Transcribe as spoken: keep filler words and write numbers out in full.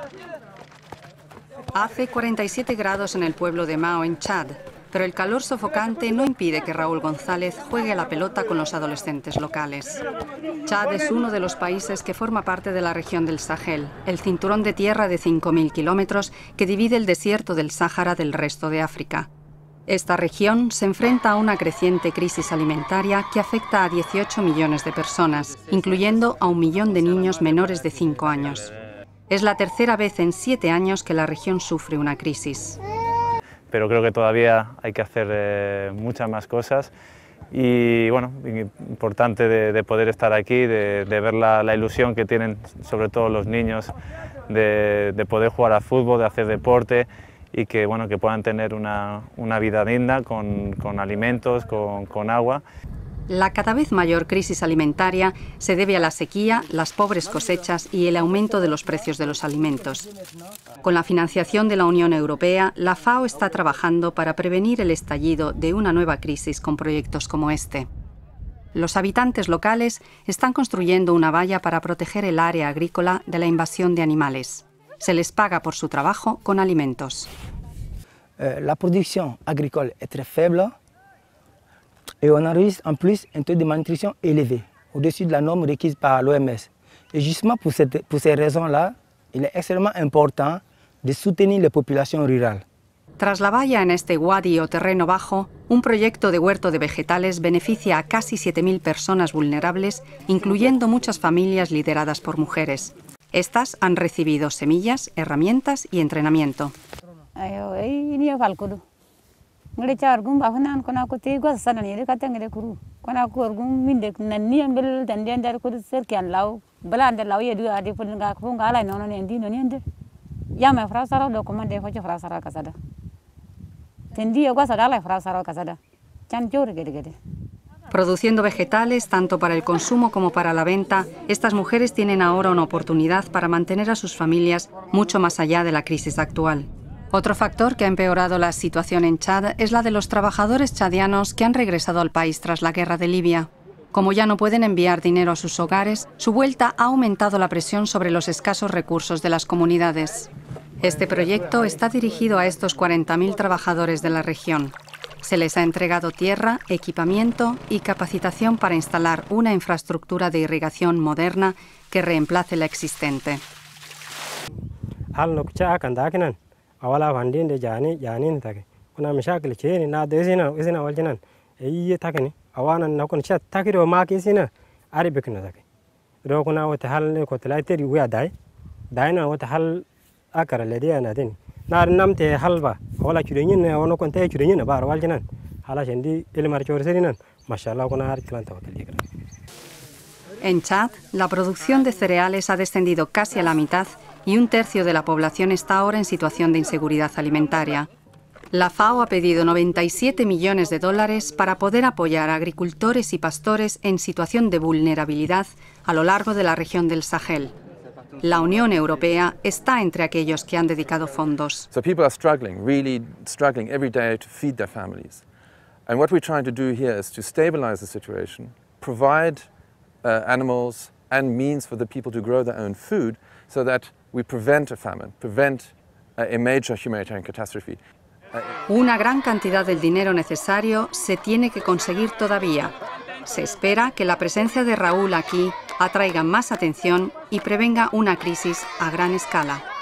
Hace cuarenta y siete grados en el pueblo de Mao, en Chad, pero el calor sofocante no impide que Raúl González juegue a la pelota con los adolescentes locales. Chad es uno de los países que forma parte de la región del Sahel, el cinturón de tierra de cinco mil kilómetros que divide el desierto del Sáhara del resto de África. Esta región se enfrenta a una creciente crisis alimentaria que afecta a dieciocho millones de personas, incluyendo a un millón de niños menores de cinco años. Es la tercera vez en siete años que la región sufre una crisis. Pero creo que todavía hay que hacer eh, muchas más cosas y bueno, importante de, de poder estar aquí, de, de ver la, la ilusión que tienen sobre todo los niños de, de poder jugar a fútbol, de hacer deporte y que, bueno, que puedan tener una, una vida digna con, con alimentos, con, con agua. La cada vez mayor crisis alimentaria se debe a la sequía, las pobres cosechas y el aumento de los precios de los alimentos. Con la financiación de la Unión Europea, la FAO está trabajando para prevenir el estallido de una nueva crisis con proyectos como este. Los habitantes locales están construyendo una valla para proteger el área agrícola de la invasión de animales. Se les paga por su trabajo con alimentos. Euh, la producción agricole es très faible. Et on enregistre en plus un taux de malnutrition élevé, au-dessus de la norme requise par l'O M S. Et justement pour, cette, pour ces raisons-là, il est extrêmement important de soutenir les populations rurales. Tras la valla en este wadi o terreno bajo, un proyecto de huerto de vegetales beneficia a casi siete mil personas vulnerables, incluyendo muchas familias lideradas por mujeres. Estas han recibido semillas, herramientas y entrenamiento. ngre char gum ba hanan kona ko te go sanan yele ka tangere kuru kona ko gum minde nan ni ambel dan den dar ko ser kan law bala den law yedu adi fun ga ko ngala no no ndi no ndi ya ma frasara do komande ko frasara kasada tendi go sagala frasara kasada chan jor gede gede. Produciendo vegetales tanto para el consumo como para la venta, estas mujeres tienen ahora una oportunidad para mantener a sus familias mucho más allá de la crisis actual. Otro factor que ha empeorado la situación en Chad es la de los trabajadores chadianos que han regresado al país tras la guerra de Libia. Como ya no pueden enviar dinero a sus hogares, su vuelta ha aumentado la presión sobre los escasos recursos de las comunidades. Este proyecto está dirigido a estos cuarenta mil trabajadores de la región. Se les ha entregado tierra, equipamiento y capacitación para instalar una infraestructura de irrigación moderna que reemplace la existente. awala vandin de jani jani take kuna mishakil cheni na desina isina waljinan eyi takeni awana na kun chat takiro ma kisina ari bekna take ro kuna wata hal ne ko tlaiteri wiya dai daina wata hal akara ledi ana den na namte halba wala churenyin ne wono kon tay churenyin ba waljinan hala shendi ilmar chorserinan mashallah kuna har klanta hotel. En Chad, la producción de cereales ha descendido casi a la mitad y un tercio de la población está ahora en situación de inseguridad alimentaria. La FAO ha pedido noventa y siete millones de dólares para poder apoyar a agricultores y pastores en situación de vulnerabilidad a lo largo de la región del Sahel. La Unión Europea está entre aquellos que han dedicado fondos. So people are struggling, really struggling every day to feed their families. And what we're trying to do here is to stabilize the situation, provide uh, animals and means for the people to grow their own food so that we prevent a famine, prevent a major humanitarian catastrophe. Una gran cantidad del dinero necesario se tiene que conseguir todavía. Se espera que la presencia de Raúl aquí atraiga más atención y prevenga una crisis a gran escala.